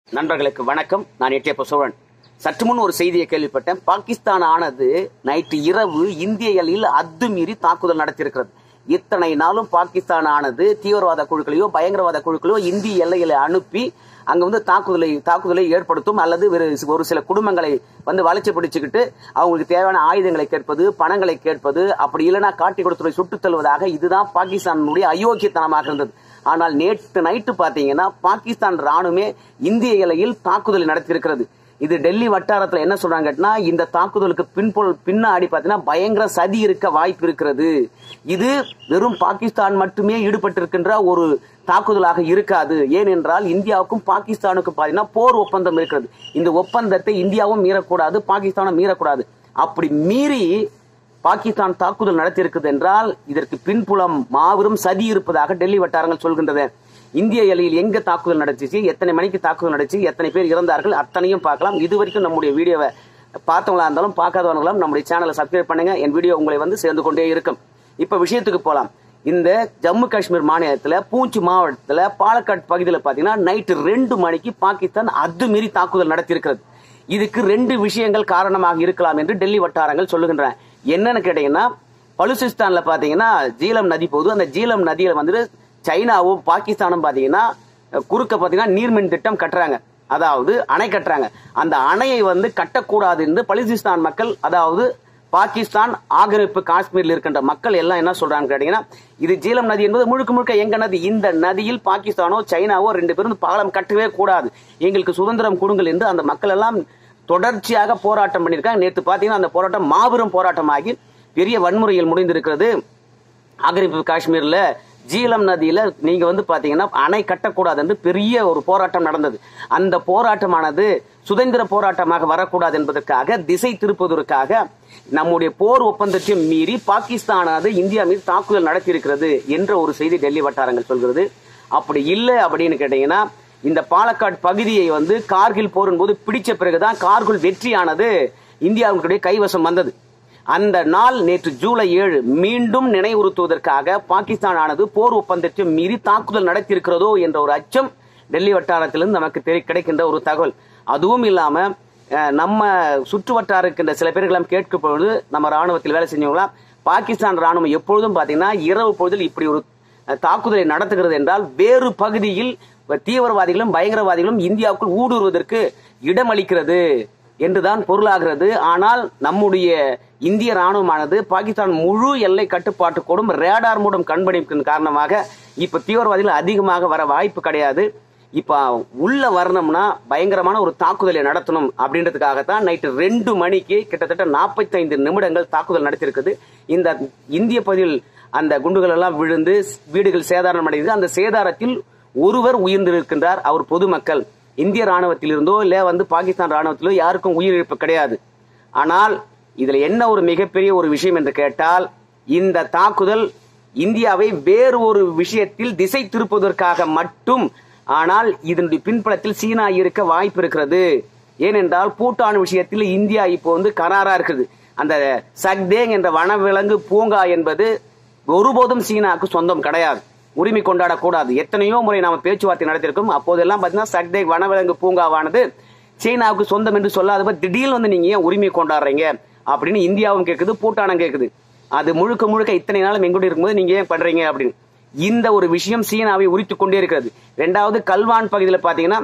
நண்பர்களுக்கு வணக்கம். நான் எட்டியப்ப சோழன். சற்று முன் ஒரு செய்தியை கேள்விப்பட்டேன். பாகிஸ்தான் ஆனது நைட்டு இரவு இந்திய எல்லையில் அத்துமீறி தாக்குதல் நடத்தியிருக்கிறது. இத்தனை நாளும் பாகிஸ்தான் ஆனது தீவிரவாத குழுக்களையோ பயங்கரவாத குழுக்களையோ இந்திய எல்லைகளை அனுப்பி அங்க வந்து தாக்குதலை ஏற்படுத்தும் அல்லது ஒரு சில குடும்பங்களை வந்து வளைச்சு பிடிச்சுக்கிட்டு அவங்களுக்கு தேவையான ஆயுதங்களை கேட்பது, பணங்களை கேட்பது, அப்படி இல்லைன்னா காட்டி கொடுத்துறை சுட்டுத் தள்ளுவதாக இதுதான் பாகிஸ்தானுடைய அயோக்கியத்தனமாக இருந்தது. ஆனால் நேற்று நைட்டு பாத்தீங்கன்னா பாகிஸ்தான் ராணுவமே இந்திய எல்லையில் தாக்குதல் நடத்தியிருக்கிறது. இது டெல்லி வட்டாரத்துல என்ன சொல்றாங்கன்னா, இந்த தாக்குதலுக்கு பின்னாடி பாத்தீங்கன்னா பயங்கர சதி இருக்க வாய்ப்பு இருக்கிறது. இது வெறும் பாகிஸ்தான் மட்டுமே ஈடுபட்டிருக்கின்ற ஒரு தாக்குதலாக இருக்காது. ஏனென்றால் இந்தியாவுக்கும் பாகிஸ்தானுக்கும் பாத்தீங்கன்னா போர் ஒப்பந்தம் இருக்கிறது. இந்த ஒப்பந்தத்தை இந்தியாவும் மீறக்கூடாது, பாகிஸ்தானும் மீறக்கூடாது. அப்படி மீறி பாகிஸ்தான் தாக்குதல் நடத்தியிருக்கிறது என்றால் இதற்கு பின்புலம் மாபெரும் சதி இருப்பதாக டெல்லி வட்டாரங்கள் சொல்கின்றது. இந்திய எல்லையில் எங்க தாக்குதல் நடந்துச்சு, எத்தனை மணிக்கு தாக்குதல் நடந்துச்சு, எத்தனை பேர் இறந்தார்கள், அத்தனையும் பார்க்கலாம். இது வரைக்கும் நம்முடைய வீடியோவை பார்த்தவங்களா இருந்தாலும் பார்க்காதவங்களும் நம்முடைய சேனலை சப்ஸ்கிரைப் பண்ணுங்க. என் வீடியோ உங்களை வந்து சேர்ந்து கொண்டே இருக்கும். இப்ப விஷயத்துக்கு போலாம். இந்த ஜம்மு காஷ்மீர் மாநிலத்துல பூஞ்ச் மாவட்டத்துல பாலக்காடு பகுதியில் பாத்தீங்கன்னா நைட்டு 2 மணிக்கு பாகிஸ்தான் அத்துமீறி தாக்குதல் நடத்தியிருக்கிறது. இதுக்கு 2 விஷயங்கள் காரணமாக இருக்கலாம் என்று டெல்லி வட்டாரங்கள் சொல்லுகின்றன. என்னன்னு கேட்டீங்கன்னா, பலுசிஸ்தான்ல பாத்தீங்கன்னா ஜீலம் நதி போகுது. அந்த ஜீலம் நதியில வந்து சைனாவும் பாகிஸ்தானும் பாத்தீங்கன்னா குறுக்க பாத்தீங்கன்னா நீர்மின் திட்டம் கட்டுறாங்க, அதாவது அணை கட்டுறாங்க. அந்த அணையை வந்து கட்டக்கூடாது என்று பலுசிஸ்தான் மக்கள், அதாவது பாகிஸ்தான் ஆக்கிரமிப்பு காஷ்மீரில் இருக்கின்ற மக்கள் எல்லாம் என்ன சொல்றாங்க கேட்டீங்கன்னா, இது ஜீலம் நதி என்பது முழுக்க முழுக்க எங்க நதி, இந்த நதியில் பாகிஸ்தானோ சைனாவோ 2 பேரும் பாலம் கட்டவே கூடாது, எங்களுக்கு சுதந்திரம் கொடுங்கள் என்று அந்த மக்கள் எல்லாம் தொடர்ச்சியாக போராட்டம் பண்ணியிருக்காங்க. நேற்று பாத்தீங்கன்னா அந்த போராட்டம் மாபெரும் போராட்டமாகி பெரிய வன்முறையில் முடிந்திருக்கிறது. ஆக்கிரமிப்பு காஷ்மீர்ல ஜீலம் நதியில நீங்க வந்து பாத்தீங்கன்னா அணை கட்டக்கூடாது என்று பெரிய ஒரு போராட்டம் நடந்தது. அந்த போராட்டமானது சுதந்திர போராட்டமாக வரக்கூடாது என்பதற்காக, திசை திருப்பதற்காக நம்முடைய போர் ஒப்பந்தத்தையும் மீறி பாகிஸ்தானது இந்தியா மீது தாக்குதல் நடத்தியிருக்கிறது என்ற ஒரு செய்தி டெல்லி வட்டாரங்கள் சொல்கிறது. அப்படி இல்லை அப்படின்னு கேட்டீங்கன்னா, இந்த பாலக்காடு பகுதியை வந்து கார்கில் போரின் போது பிடிச்ச பிறகுதான் கார்கில் வெற்றியானது இந்தியாவுடைய கைவசம் வந்தது. அந்த நாள் நேற்று ஜூலை 7 மீண்டும் நினைவுறுத்துவதற்காக பாகிஸ்தான் ஆனது போர் ஒப்பந்தத்தை மீறி தாக்குதல் நடத்தியிருக்கிறதோ என்ற ஒரு அச்சம் டெல்லி வட்டாரத்திலிருந்து நமக்கு கிடைக்கின்ற ஒரு தகவல். அதுவும் இல்லாம நம்ம சுற்று வட்டார இருக்கின்ற சில பேர்களெல்லாம் கேட்கும் பொழுது, நம்ம ராணுவத்தில் வேலை செஞ்சவங்களாம் பாகிஸ்தான் ராணுவம் எப்பொழுதும் பாத்தீங்கன்னா இரவு பொழுதில் இப்படி ஒரு தாக்குதலை நடத்துகிறது என்றால் வேறு பகுதியில் தீவிரவாதிகளும் பயங்கரவாதிகளும் இந்தியாவுக்குள் ஊடுருவதற்கு இடமளிக்கிறது என்றுதான் பொருளாகிறது. ஆனால் நம்முடைய இந்திய ராணுவமானது பாகிஸ்தான் முழு எல்லை கட்டுப்பாட்டு கோடும் ரேடார் மூலம் கண்காணிப்பின் காரணமாக இப்ப தீவிரவாதிகள் அதிகமாக வர வாய்ப்பு கிடையாது. இப்ப உள்ள வரணும்னா பயங்கரமான ஒரு தாக்குதலை நடத்தணும் அப்படின்றதுக்காகத்தான் நைட்டு 2 மணிக்கு கிட்டத்தட்ட 45 நிமிடங்கள் தாக்குதல் நடத்தியிருக்குது. இந்த இந்திய பகுதியில் அந்த குண்டுகள் எல்லாம் விழுந்து வீடுகள் சேதாரம் அடைந்தது. அந்த சேதாரத்தில் ஒருவர் உயிர்ந்திருக்கின்றார். அவர் பொதுமக்கள். இந்திய ராணுவத்தில் இருந்தோ இல்ல வந்து பாகிஸ்தான் ராணுவத்திலோ யாருக்கும் உயிரிழப்பு கிடையாது. ஆனால் இதுல என்ன ஒரு மிகப்பெரிய ஒரு விஷயம் என்று கேட்டால், இந்த தாக்குதல் இந்தியாவை வேறு ஒரு விஷயத்தில் திசை திருப்புவதற்காக மட்டும். ஆனால் இதனுடைய பின்புலத்தில் சீனா இருக்க வாய்ப்பு இருக்கிறது. ஏனென்றால் பூட்டான் விஷயத்தில் இந்தியா இப்போ வந்து கராரா இருக்குது. அந்த சக்தேங் என்ற வனவிலங்கு பூங்கா என்பது ஒருபோதும் சீனாவுக்கு சொந்தம் கிடையாது, உரிமை கொண்டாடக்கூடாது. எத்தனையோ முறை நாம பேச்சுவார்த்தை நடத்திருக்கோம். அப்போதெல்லாம் பாத்தீங்கன்னா சக்தேக் வனவிலங்கு பூங்காவானது சீனாவுக்கு சொந்தம் என்று சொல்லாத திடீர்னு வந்து நீங்க ஏன் உரிமை கொண்டாடுறீங்க அப்படின்னு இந்தியாவும் கேக்குது, பூட்டானும் கேக்குது. அது முழுக்க முழுக்க இத்தனை நாளும் எங்கூட இருக்கும்போது நீங்க ஏன் பண்றீங்க அப்படின்னு இந்த ஒரு விஷயம் சீனாவை உரித்து கொண்டே இருக்கிறது. 2வது கல்வான் பகுதியில் பாத்தீங்கன்னா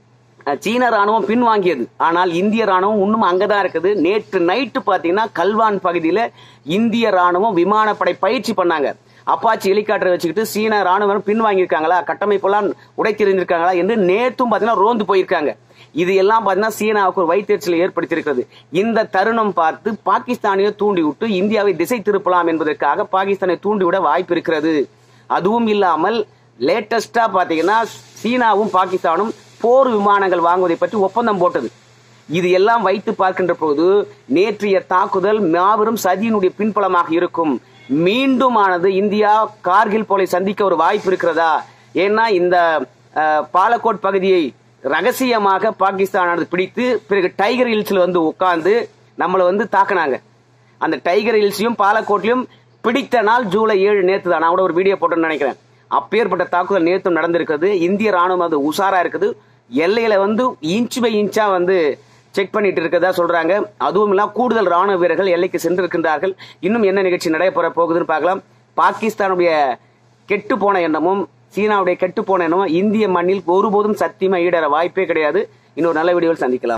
சீன ராணுவம் பின்வாங்கியது, ஆனால் இந்திய ராணுவம் இன்னும் அங்கதான் இருக்குது. நேற்று நைட்டு பாத்தீங்கன்னா கல்வான் பகுதியில இந்திய ராணுவம் விமானப்படை பயிற்சி பண்ணாங்க. அப்பாச்சி ஹெலிகாப்டர் வச்சுக்கிட்டு சீன ராணுவம் பின்வாங்கியிருக்காங்களா, கட்டமைப்பெல்லாம் உடைத்திருந்திருக்காங்களா என்று நேற்றும் பாத்தீங்கன்னா ரோந்து போயிருக்காங்க. இது எல்லாம் பாத்தீங்கன்னா சீனாவுக்கு ஒரு வைத்தறிச்சலை ஏற்படுத்தியிருக்கிறது. இந்த தருணம் பார்த்து பாகிஸ்தானையோ தூண்டி விட்டு இந்தியாவை திசை திருப்பலாம் என்பதற்காக பாகிஸ்தானை தூண்டிவிட வாய்ப்பு இருக்கிறது. அதுவும் இல்லாமல் லேட்டஸ்டா பாத்தீங்கன்னா சீனாவும் பாகிஸ்தானும் போர் விமானங்கள் வாங்குவதை பற்றி ஒப்பந்தம் போட்டது. இது எல்லாம் வைத்து பார்க்கின்ற போது நேற்றைய தாக்குதல் மாபெரும் சதியினுடைய பின்புலமாக இருக்கும். மீண்டும் ஆனது இந்தியா கார்கில் போரை சந்திக்க ஒரு வாய்ப்பு இருக்கிறதா? ஏன்னா இந்த பாலக்கோட் பகுதியை ரகசியமாக பாகிஸ்தானானது பிடித்து பிறகு டைகர் ஹில்ஸ்ல வந்து உட்கார்ந்து நம்மளை வந்து தாக்குனாங்க. அந்த டைகர் ஹில்ஸையும் பாலக்கோட்டையும் பிடித்த நாள் ஜூலை 7 நேற்று தான். நான் கூட ஒரு வீடியோ போட்டேன்னு நினைக்கிறேன். அப்பேற்பட்ட தாக்குதல் நேற்றும் நடந்திருக்கிறது. இந்திய ராணுவம் அது உஷாரா இருக்குது. எல்லையில வந்து இன்ச் பை இன்ச்சா வந்து செக் பண்ணிட்டு இருக்கதா சொல்றாங்க. அதுவும் இல்லாம கூடுதல் ராணுவ வீரர்கள் எல்லைக்கு சென்றிருக்கின்றார்கள். இன்னும் என்ன நிகழ்ச்சி நடைபெற போகுதுன்னு பார்க்கலாம். பாகிஸ்தானுடைய கெட்டு போன எண்ணமும் சீனாவுடைய கெட்டு போன எண்ணமும் இந்திய மண்ணில் ஒருபோதும் சத்தியமா ஈடேற வாய்ப்பே கிடையாது. இன்னொரு நல்ல வீடியோவில் சந்திக்கலாம்.